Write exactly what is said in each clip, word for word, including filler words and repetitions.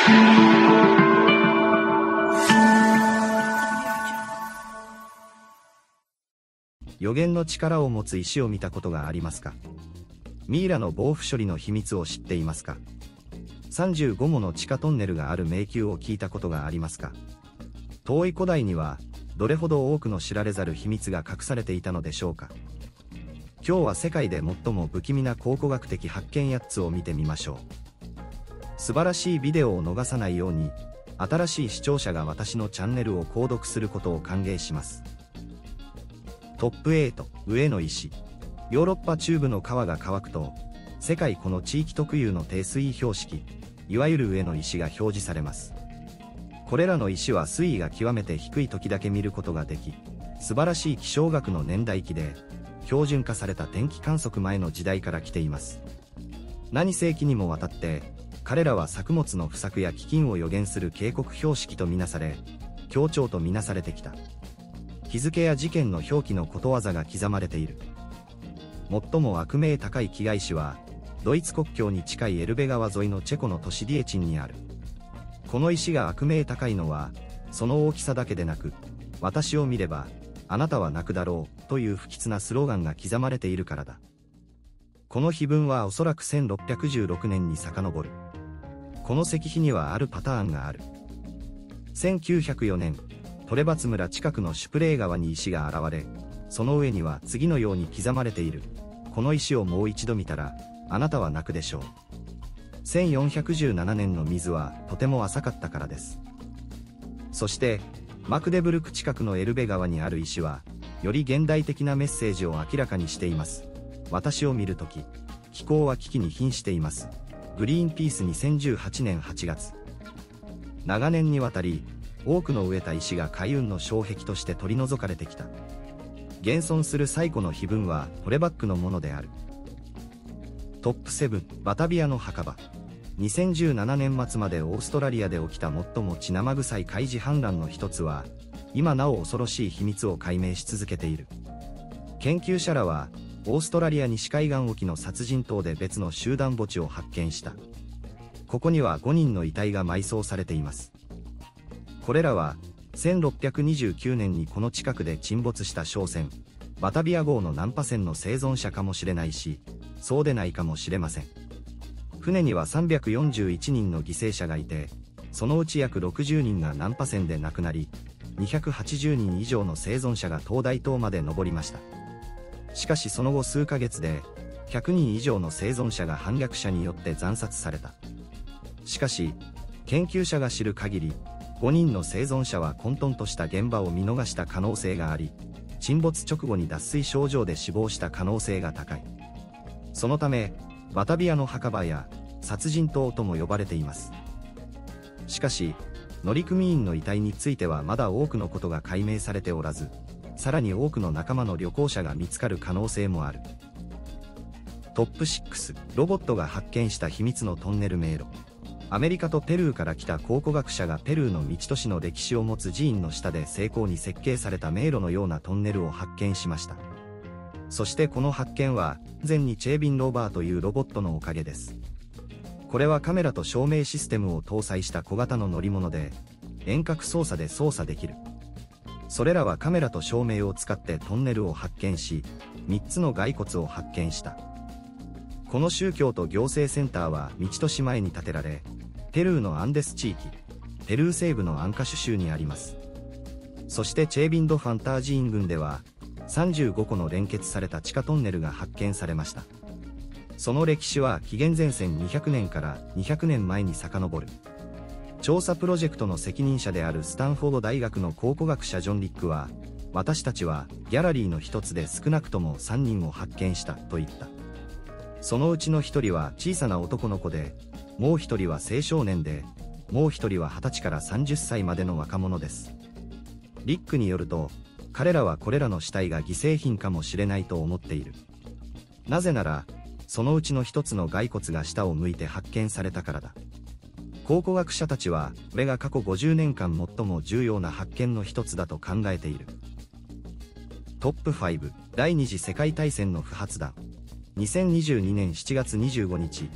予言の力を持つ石を見たことがありますか？ミイラの防腐処理の秘密を知っていますか？さんじゅうごもの地下トンネルがある迷宮を聞いたことがありますか？遠い古代にはどれほど多くの知られざる秘密が隠されていたのでしょうか。今日は世界で最も不気味な考古学的発見やっつを見てみましょう。素晴らしいビデオを逃さないように、新しい視聴者が私のチャンネルを購読することを歓迎します。トップはち、上の石。ヨーロッパ中部の川が乾くと、世界この地域特有の低水位標識、いわゆる上の石が表示されます。これらの石は水位が極めて低い時だけ見ることができ、素晴らしい気象学の年代記で、標準化された天気観測前の時代から来ています。何世紀にもわたって、彼らは作物の不作や飢饉を予言する警告標識とみなされ、強調とみなされてきた。日付や事件の表記のことわざが刻まれている。最も悪名高い奇岩石は、ドイツ国境に近いエルベ川沿いのチェコの都市ディエチンにある。この石が悪名高いのは、その大きさだけでなく、私を見れば、あなたは泣くだろう、という不吉なスローガンが刻まれているからだ。この碑文はおそらくせんろっぴゃくじゅうろくねんに遡る。この石碑にはあるパターンがある。せんきゅうひゃくよねん、トレバツ村近くのシュプレー川に石が現れ、その上には次のように刻まれている。この石をもう一度見たら、あなたは泣くでしょう。せんよんひゃくじゅうななねんの水はとても浅かったからです。そして、マクデブルク近くのエルベ川にある石は、より現代的なメッセージを明らかにしています。私を見るとき、気候は危機に瀕しています。グリーンピースにせんじゅうはちねんはちがつ。長年にわたり、多くの植えた石が海運の障壁として取り除かれてきた。現存する最古の碑文はトレバックのものである。トップセブン、バタビアの墓場。にせんじゅうななねん末までオーストラリアで起きた最も血生臭い海事反乱の一つは、今なお恐ろしい秘密を解明し続けている。研究者らは、オーストラリア西海岸沖の殺人島で別の集団墓地を発見した。ここにはごにんの遺体が埋葬されています。これらは、せんろっぴゃくにじゅうきゅうねんにこの近くで沈没した商船、バタビア号の難破船の生存者かもしれないし、そうでないかもしれません。船にはさんびゃくよんじゅういちにんの犠牲者がいて、そのうち約ろくじゅうにんが難破船で亡くなり、にひゃくはちじゅうにん以上の生存者が灯台島まで上りました。しかしその後数ヶ月で、ひゃくにん以上の生存者が反逆者によって惨殺された。しかし、研究者が知る限り、ごにんの生存者は混沌とした現場を見逃した可能性があり、沈没直後に脱水症状で死亡した可能性が高い。そのため、バタビアの墓場や殺人島とも呼ばれています。しかし、乗組員の遺体についてはまだ多くのことが解明されておらず、さらに多くの仲間の旅行者が見つかる可能性もある。トップろく、ロボットが発見した秘密のトンネル迷路。アメリカとペルーから来た考古学者がペルーの道都市の歴史を持つ寺院の下で精巧に設計された迷路のようなトンネルを発見しました。そしてこの発見は、前にチェービンローバーというロボットのおかげです。これはカメラと照明システムを搭載した小型の乗り物で、遠隔操作で操作できる。それらはカメラと照明を使ってトンネルを発見し、みっつの骸骨を発見した。この宗教と行政センターは道都市前に建てられ、ペルーのアンデス地域、ペルー西部のアンカシュ州にあります。そしてチェービンド・ファンター寺院群では、さんじゅうごこの連結された地下トンネルが発見されました。その歴史は紀元前せんにひゃくねんからにひゃくねんまえに遡る。調査プロジェクトの責任者であるスタンフォード大学の考古学者ジョン・リックは、私たちはギャラリーの一つで少なくともさんにんを発見したと言った。そのうちの一人は小さな男の子で、もう一人は青少年で、もう一人ははたちからさんじゅっさいまでの若者です。リックによると、彼らはこれらの死体が犠牲品かもしれないと思っている。なぜなら、そのうちの一つの骸骨が下を向いて発見されたからだ。考古学者たちは、これが過去ごじゅうねんかん最も重要な発見の一つだと考えている。トップご、第二次世界大戦の不発弾。にせんにじゅうにねんしちがつにじゅうごにち、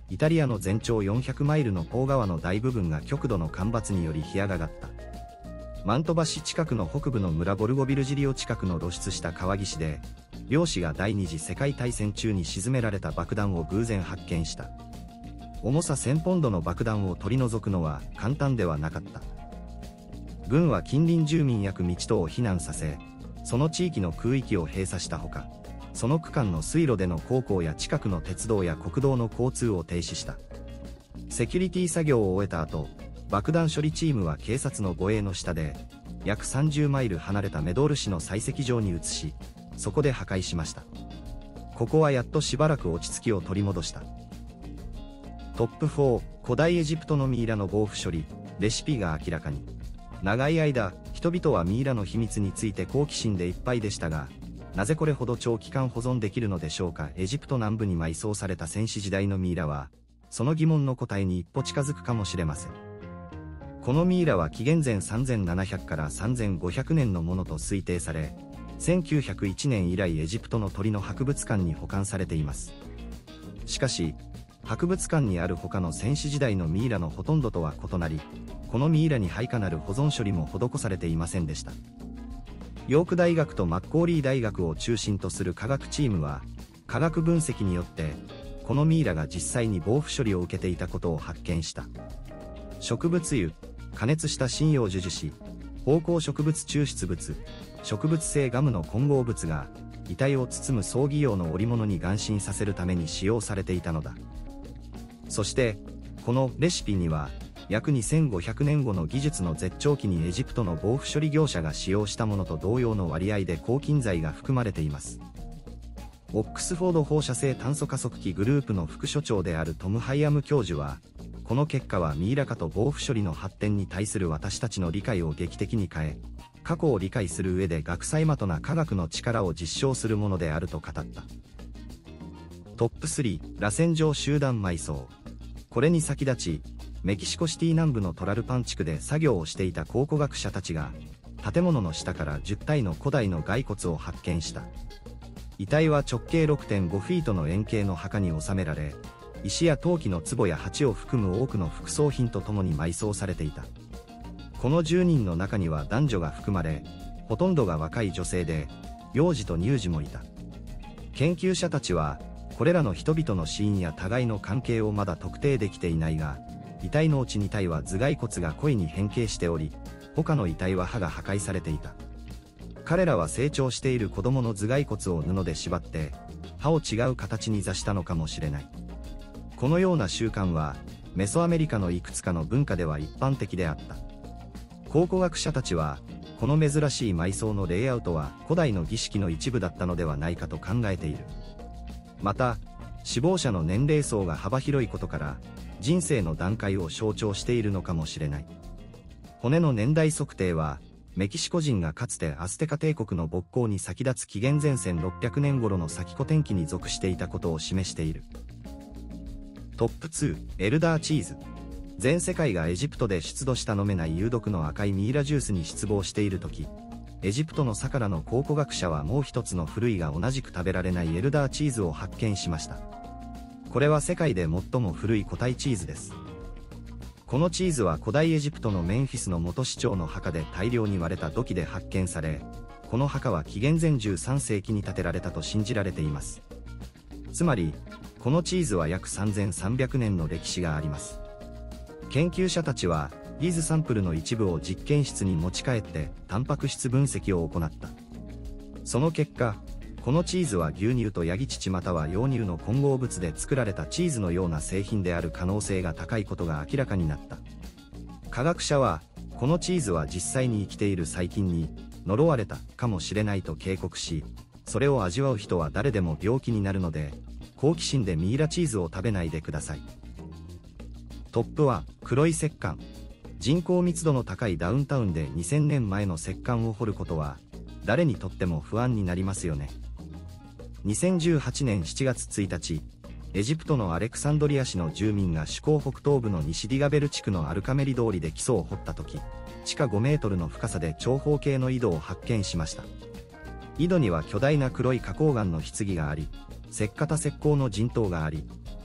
イタリアの全長よんひゃくマイルのポー川の大部分が極度の干ばつにより干上がった。マントバ市近くの北部の村ボルゴビルジリオ近くの露出した川岸で、漁師が第二次世界大戦中に沈められた爆弾を偶然発見した。重させんポンドの爆弾を取り除くのは簡単ではなかった。軍は近隣住民約道とを避難させ、その地域の空域を閉鎖したほか、その区間の水路での航行や近くの鉄道や国道の交通を停止した。セキュリティ作業を終えた後、爆弾処理チームは警察の護衛の下で、約さんじゅうマイル離れたメドール市の採石場に移し、そこで破壊しました。ここはやっとしばらく落ち着きを取り戻した。トップフォー、古代エジプトのミイラの防腐処理、レシピが明らかに。長い間、人々はミイラの秘密について好奇心でいっぱいでしたが、なぜこれほど長期間保存できるのでしょうか。エジプト南部に埋葬された先史時代のミイラは、その疑問の答えに一歩近づくかもしれません。このミイラは紀元前さんぜんななひゃくからさんぜんごひゃくねんのものと推定され、せんきゅうひゃくいちねん以来エジプトの鳥の博物館に保管されています。しかし、博物館にある他の先史時代のミイラのほとんどとは異なり、このミイラに配下なる保存処理も施されていませんでした。ヨーク大学とマッコーリー大学を中心とする科学チームは、科学分析によって、このミイラが実際に防腐処理を受けていたことを発見した。植物油、加熱した針葉樹樹脂、芳香植物抽出物、植物性ガムの混合物が、遺体を包む葬儀用の織物に眼心させるために使用されていたのだ。そして、このレシピには、約にせんごひゃくねんごの技術の絶頂期にエジプトの防腐処理業者が使用したものと同様の割合で抗菌剤が含まれています。オックスフォード放射性炭素加速器グループの副所長であるトム・ハイアム教授は、この結果はミイラ化と防腐処理の発展に対する私たちの理解を劇的に変え、過去を理解する上で学際的な科学の力を実証するものであると語った。トップスリー、螺旋状集団埋葬。これに先立ち、メキシコシティ南部のトラルパン地区で作業をしていた考古学者たちが、建物の下からじゅったいの古代の骸骨を発見した。遺体は直径 ろくてんごフィートの円形の墓に収められ、石や陶器の壺や鉢を含む多くの副葬品とともに埋葬されていた。このじゅうにんの中には男女が含まれ、ほとんどが若い女性で、幼児と乳児もいた。研究者たちは、これらの人々の死因や互いの関係をまだ特定できていないが、遺体のうちに体は頭蓋骨が故意に変形しており、他の遺体は歯が破壊されていた。彼らは成長している子供の頭蓋骨を布で縛って、歯を違う形に座したのかもしれない。このような習慣は、メソアメリカのいくつかの文化では一般的であった。考古学者たちは、この珍しい埋葬のレイアウトは古代の儀式の一部だったのではないかと考えている。また、死亡者の年齢層が幅広いことから、人生の段階を象徴しているのかもしれない。骨の年代測定は、メキシコ人がかつてアステカ帝国の勃興に先立つ紀元前せんろっぴゃくねん頃の先古典期に属していたことを示している。トップツー、エルダーチーズ。全世界がエジプトで出土した飲めない有毒の赤いミイラジュースに失望しているとき、エジプトのサカラの考古学者はもう一つの古いが同じく食べられないエルダーチーズを発見しました。これは世界で最も古い個体チーズです。このチーズは古代エジプトのメンフィスの元市長の墓で大量に割れた土器で発見され、この墓は紀元前じゅうさんせいきに建てられたと信じられています。つまり、このチーズは約さんぜんさんびゃくねんの歴史があります。研究者たちは、リズサンプルの一部を実験室に持ち帰って、タンパク質分析を行った。その結果、このチーズは牛乳とヤギ乳または羊乳の混合物で作られたチーズのような製品である可能性が高いことが明らかになった。科学者は、このチーズは実際に生きている細菌に呪われたかもしれないと警告し、それを味わう人は誰でも病気になるので、好奇心でミイラチーズを食べないでください。トップは黒い石棺。人口密度の高いダウンタウンでにせんねんまえの石棺を掘ることは、誰にとっても不安になりますよね。にせんじゅうはちねんしちがつついたち、エジプトのアレクサンドリア市の住民が首都北東部の西ディガベル地区のアルカメリ通りで基礎を掘ったとき、地下ごメートルの深さで長方形の井戸を発見しました。井戸には巨大な黒い花崗岩の棺があり、石化た石膏の陣頭があり、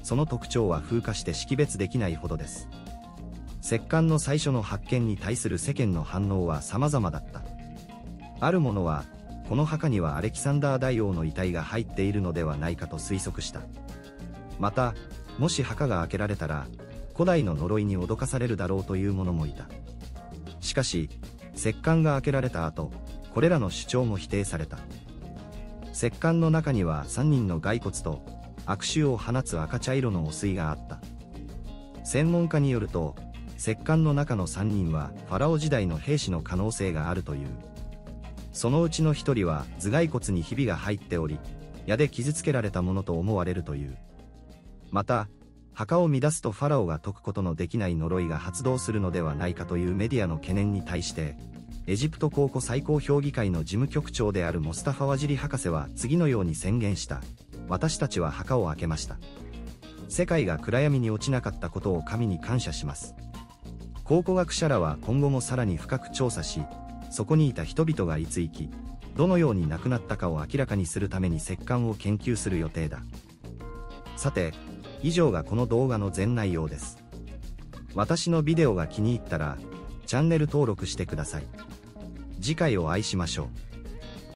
その特徴は風化して識別できないほどです。石棺の最初の発見に対する世間の反応は様々だった。ある者は、この墓にはアレキサンダー大王の遺体が入っているのではないかと推測した。また、もし墓が開けられたら、古代の呪いに脅かされるだろうという者もいた。しかし、石棺が開けられた後、これらの主張も否定された。石棺の中にはさんにんの骸骨と、悪臭を放つ赤茶色の汚水があった。専門家によると、石棺の中のさんにんはファラオ時代の兵士の可能性があるという。そのうちのひとりは頭蓋骨にひびが入っており、矢で傷つけられたものと思われるという。また、墓を乱すとファラオが解くことのできない呪いが発動するのではないかというメディアの懸念に対して、エジプト考古最高評議会の事務局長であるモスタファ・ワジリ博士は次のように宣言した。私たちは墓を開けました。世界が暗闇に落ちなかったことを神に感謝します。考古学者らは今後もさらに深く調査し、そこにいた人々がいつ生き、どのように亡くなったかを明らかにするために石棺を研究する予定だ。さて、以上がこの動画の全内容です。私のビデオが気に入ったら、チャンネル登録してください。次回を愛しましょう。